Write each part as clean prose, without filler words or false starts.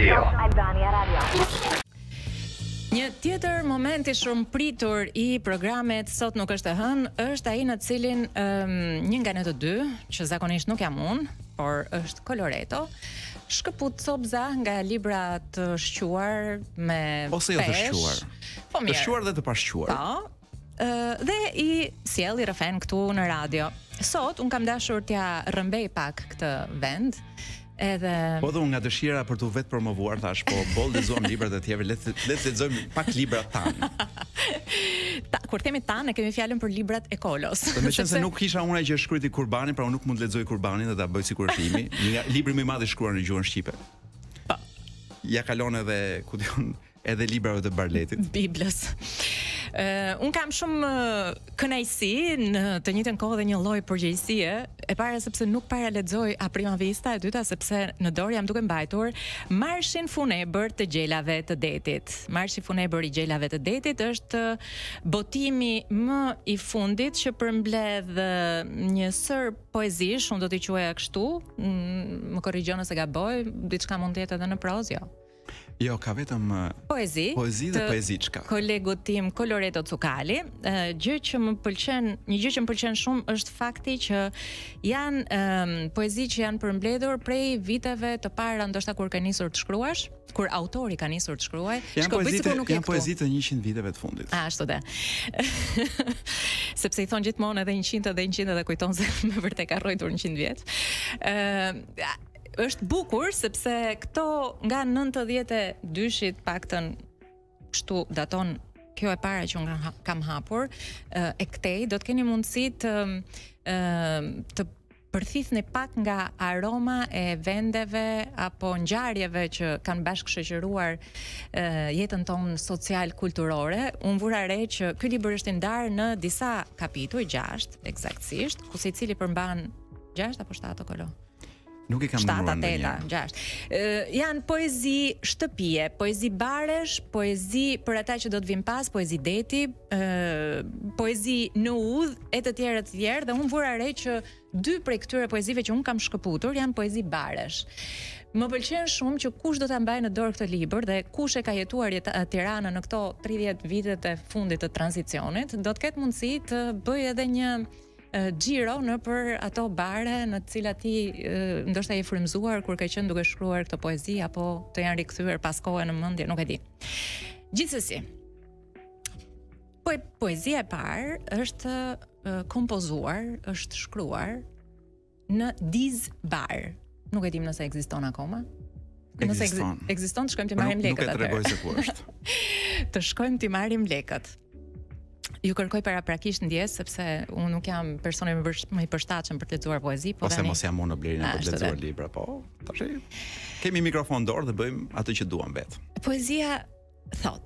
Albania Radio. Një tjetër moment i shumëpritur i programit Sot nuk është e hënë është ai në cilin një nga ne të dy, që zakonisht nuk jam unë, por është Coloreto, shkëput copza nga libra të shquar me ose jo të shquar. Po mirë. Të shquar dhe të pashquar. Po. Dhe i sjell i rëfen këtu në radio. Sot un kam dashur t'ja rrëmbej pak këtë vend. Edhe po dhe unë nga dëshira për t'u vetë promovuar thash, po boll lexojmë librat e tjerë, le të lexojmë pak librat tanë. Kur themi tanë, ne kemi fjalën për librat e Kolos. Do të thënë se nuk kisha unë që shkruajti Kurbanin, pra unë nuk mund të lexoj Kurbanin dhe ta bëj sikur është imi. Një libër më i madh i shkruar në gjuhën shqipe. Po. Ja kalon edhe ku diun edhe librave të Barletit. Biblës. Un kam shumë kënaqësi në të njëjtën kohë dhe një lloj përgjegjësie, e para sepse nuk para lexoj a prima vista, e dyta sepse në dorë jam duke mbajtur Marshin funebër të gjelave të detit. Marshi funebër i gjelave të detit është botimi më i fundit që përmbledh një sër poezish, unë do t'i quaja kështu, më korrigjon nëse gaboj, diçka mund të jetë edhe në prozë, jo. Jo, ka vetëm poezi dhe poeziçka. Kolegu tim Coloreto Cukali, një gjë që më pëlqen shumë është fakti që janë poezi që janë përmbledhur prej viteve të para, ndoshta kur ka nisur të shkruash, kur autori ka nisur të shkruaj. Janë poezi të 100 viteve të fundit. Ashtu dhe. Sepse i thon gjithmonë edhe 100 dhe kujton se me vërtet ka rritur 100 vjet. Është bukur sepse këto nga 92-shit paktën kështu daton kjo e para që unë kam hapur e këtej do të keni mundësi të përthithni pak nga aroma e vendeve apo ngjarjeve që kanë bashkëshoqëruar jetën tonë social-kulturore. Unë vura re që ky libër është i ndarë në disa kapituj, 6 eksaktësisht, ku secili përmban 6 apo 7 kolo. Nuk i kam numëruar ndonjëherë. 7, 8, 6. Janë poezi shtëpie, poezi baresh, poezi për ata që do të vinë pas, poezi deti, poezi në udhë e të tjerë dhe unë vura re që 2 prej këtyre poezive që unë kam shkëputur janë poezi baresh. Më pëlqen shumë që kush do ta mbajë në dorë këtë libër dhe kush e ka jetuar Tiranën në këto 30 vitet e fundit të tranzicionit, do të ketë mundësi të bëjë edhe një xhiro në për ato bare në të cilat ti ndoshta je frymzuar kur ke qenë duke shkruar këtë poezi apo të janë rikthyer pas kohë në mendje, nuk e di. Gjithsesi, poezia e parë është kompozuar, është shkruar në Diz Bar. Nuk e dim nëse ekziston akoma. Nëse ekziston, të shkojmë të marrim lekët atë. Nuk e tregoj se ku është. Të shkojmë të marrim lekët. Ju kërkoj paraprakisht ndjes sepse unë nuk jam personi më i përshtatshëm për të lexuar poezi, po tani mos jam unë në Blerina për të lexuar libra, po tash kemi mikrofon dorë dhe bëjmë atë që duam vet. Poezia thot: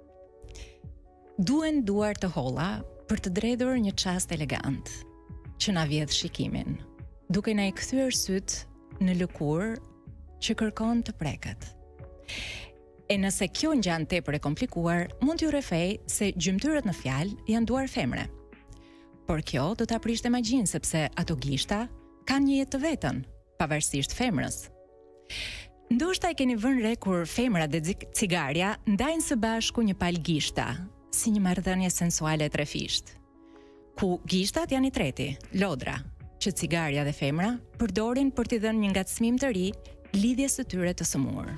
Duhen duar të holla për të dredhur një çast elegant që na vjedh shikimin, duke na i kthyer syt në lëkurë që kërkon të preket. E nëse kjo ngjan tepër e komplikuar, mund t'ju refej se gjymtyrët në fjalë janë duar femre. Por kjo do ta prishte magjinë sepse ato gishta kanë një jetë të vetën, pavarësisht femrës. Ndoshta e keni vënë re kur femra dhe cigarja ndajnë së bashku një palë gishta, si një marrëdhënie sensuale e trefisht. Ku gishtat janë i treti, lodra, që cigarja dhe femra përdorin për t'i dhënë një ngacmim të ri lidhjes së tyre të sëmurë.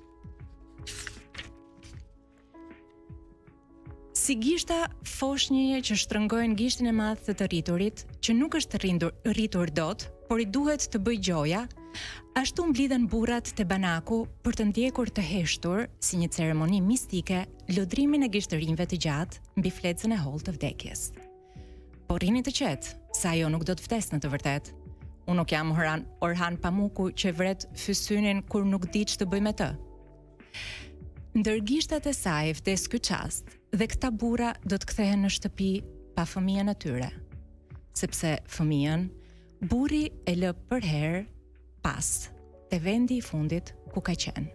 Si gishta foshnjë që shtrëngojnë gishtin e madh të rriturit, që nuk është rritur dot, por i duhet të bëj gjoja, ashtu mblidhen burrat te banaku për të ndjekur të heshtur, si një ceremoni mistike, lodrimin e gishtërinjve të gjatë mbi flecën e hollë të vdekjes. Por rini të qetë, sa ajo nuk do të vdes në të vërtet. Unë nuk jam Orhan Pamuku që vret fysynin kur nuk di ç'të bëj me të. Ndër gishtat e saj vdes ky çast dhe këta burra do të kthehen në shtëpi pa fëmijën e tyre, sepse fëmijën burri e lë për herë pas te vendi i fundit ku ka qenë.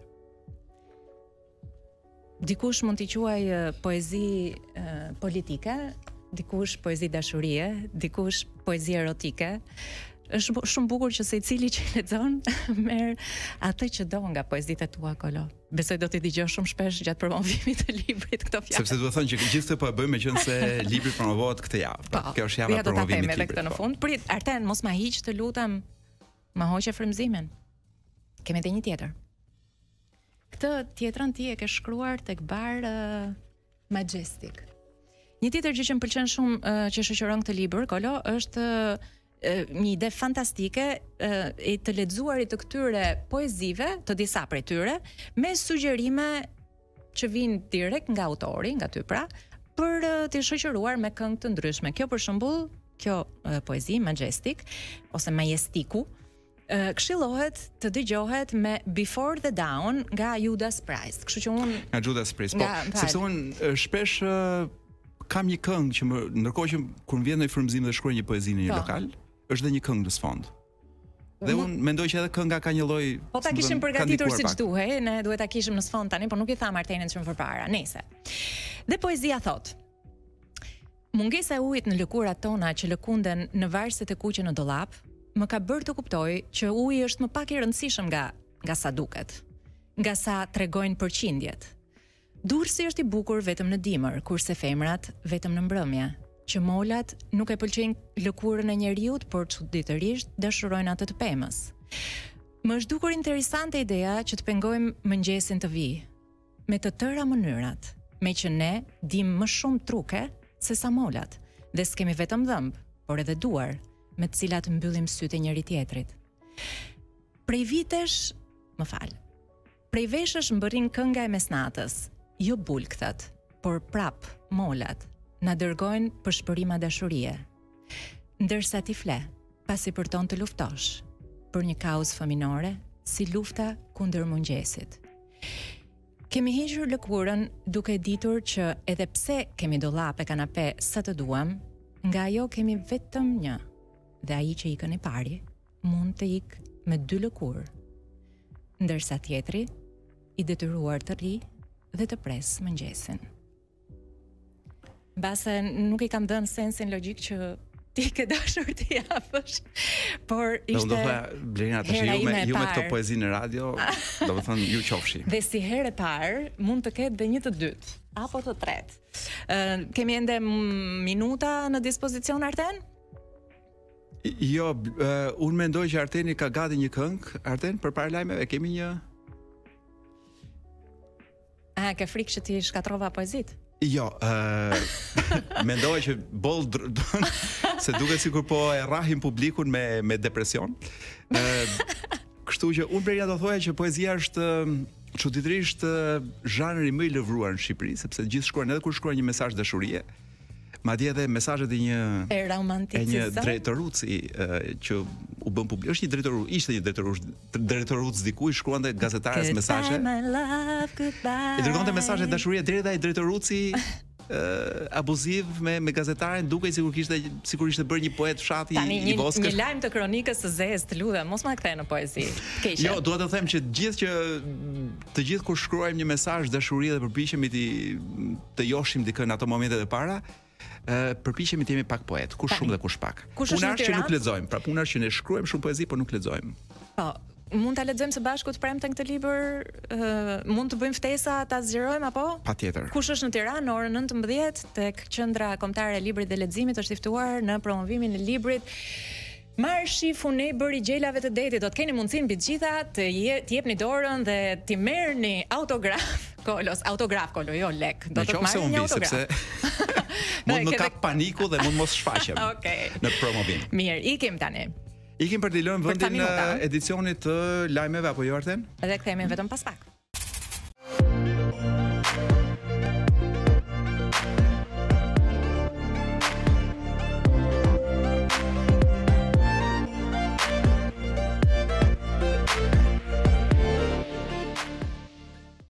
Dikush mund t'i quaj poezi politike, dikush poezi dashurie, dikush poezi erotike. është shumë bukur që secili që lexon merr atë që do nga poezitë tua Kolo. Besoj do t'i dëgjosh shumë shpesh gjatë promovimit të librit këto fjalë. Sepse duhet thënë që gjithë këtë po e bëjmë meqense libri promovohet këtë javë. Kjo është java e promovimit të librit. Këtë në fund. Prit, Arten, mos ma hiq të lutem. Ma hoqe frymëzimin. Kemi edhe një tjetër. Këtë tjetrën ti e ke shkruar tek Bar Majestic. Një tjetër gjë që më pëlqen shumë që shoqëron këtë libër, Kolo, është një ide fantastike e të lexuarit të këtyre poezive, të disa prej tyre, me sugjerime që vijnë direkt nga autori, nga ty pra, për të shoqëruar me këngë të ndryshme. Kjo për shembull, kjo poezi Majestic ose Majestiku, këshillohet të dëgjohet me Before the Dawn nga Judas Priest. Kështu që unë nga Judas Priest, po, sepse unë shpesh kam një këngë që ndërkohë që kur më vjen në frymëzim dhe shkruaj një poezi në një lokal, është dhe një këngë në sfond. Dhe unë mendoj që edhe kënga ka një lloj. Po ta kishim përgatitur siç duhej, ne duhet ta kishim në sfond tani, por nuk i tham Artenit që më përpara. Nëse. Dhe poezia thot: Mungesa e ujit në lëkurat tona që lëkunden në varëset e kuqe në dollap, më ka bërë të kuptoj që uji është më pak i rëndësishëm nga sa duket, nga sa tregojnë përqindjet. Dursi është i bukur vetëm në dimër, kurse femrat vetëm në mbrëmje, që molat nuk e pëlqejnë lëkurën e njeriut, por çuditërisht dashurojnë atë të pemës. Më është dukur interesante ideja që të pengojmë mëngjesin të vijë, me të tëra mënyrat, me që ne dim më shumë truke se sa molat, dhe s'kemi vetëm dhëmb, por edhe duar, me të cilat mbyllim sytë e njëri tjetrit. Prej vitesh, prej veshësh mbërrin kënga e mesnatës, jo bulkthat, por prap molat, na dërgojnë për shpërima dashurie. Ndërsa ti fle, pasi përton të luftosh, për një kauzë fëminore, si lufta kundër mëngjesit. Kemi hequr lëkurën duke ditur që edhe pse kemi dollap e kanape sa të duam, nga ajo kemi vetëm një, dhe ai që ikën i pari mund të ikë me 2 lëkurë, ndërsa tjetri i detyruar të rri dhe të pres mëngjesin. Mbase nuk i kam dhënë sensin logjik që ti ke dashur të japësh, por ishte do të Blerina tash ju me këto poezi në radio, do të thonë ju qofshi. Dhe si herë e parë mund të ketë dhe një të dytë apo të tretë. Kemi ende minuta në dispozicion, Arten? Jo, unë mendoj që Arteni ka gati një këngë. Arten, përpara lajmeve kemi një. Ke frikë që ti shkatrova poezit? Jo, mendoj që se duket sikur po e rrahim publikun me depresion. Kështu që unë Blerina do thoja që poezia është çuditërisht zhanri më i lëvruar në Shqipëri, sepse gjithë shkruajnë, edhe kur shkruajnë një mesazh dashurie, madje edhe mesazhet e një drejtoruci që u bën publik. Është një drejtoruc, ishte një drejtoruc dikuj, shkruante gazetarës mesazhe. I dërgonte mesazhe dashurie deri te ai drejtoruci abuziv me gazetaren, duke sikur ishte bërë një poet fshati i voskët. Një lajm të kronikës së zezë, të lutem, mos ma kthe në poezi. Keqe. Jo, dua të them që të gjithë kur shkruajmë një mesazh dashurie dhe përpiqemi të joshim dikën në ato momentet e para, përpiqemi të jemi pak poet, kush shumë dhe kush pak. Puna është që nuk lexojmë, pra puna është që ne shkruajmë shumë poezi, por nuk lexojmë. Po, mund ta lexojmë së bashku të premten këtë libër, mund të bëjmë ftesa, ta zgjerojmë apo? Patjetër. Kush është në Tiranë në orën 19 tek Qendra Kombëtare e Librit dhe Leximit është i ftuar në promovimin e librit Marshi funebër i gjelave të detit. Do të keni mundësinë mbi të gjitha të jepni dorën dhe të merrni autograf. Autograf, Kolo, jo lek. Do të marrni një autograf. Sepse mund më kap paniku dhe mund mos shfaqem në promovim. Mirë, ikim tani. Ikim për të lënë vendin në edicionit të lajmeve apo jo, Arten? Edhe kthehemi vetëm pas pak.